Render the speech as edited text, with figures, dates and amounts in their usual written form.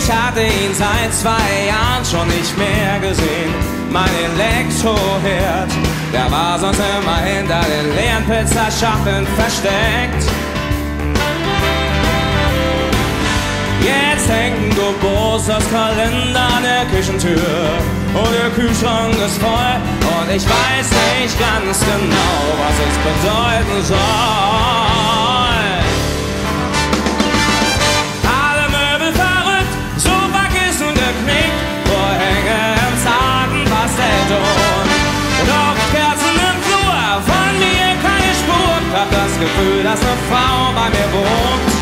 Ich hatte ihn seit 2 Jahren schon nicht mehr gesehen. Mein Elektroherd, der war sonst immer hinter den leeren Pizzaschachteln versteckt. Jetzt hängt ein Geburtstagskalender an der Küchentür und der Kühlschrank ist voll und ich weiß nicht ganz genau, was es bedeuten soll. Alle Möbel verrückt, Sofakissen geknickt, Vorhänge im zarten Pastellton, Duftkerzen im Flur, von mir keine Spur. Ich hab das Gefühl, dass eine Frau bei mir wohnt.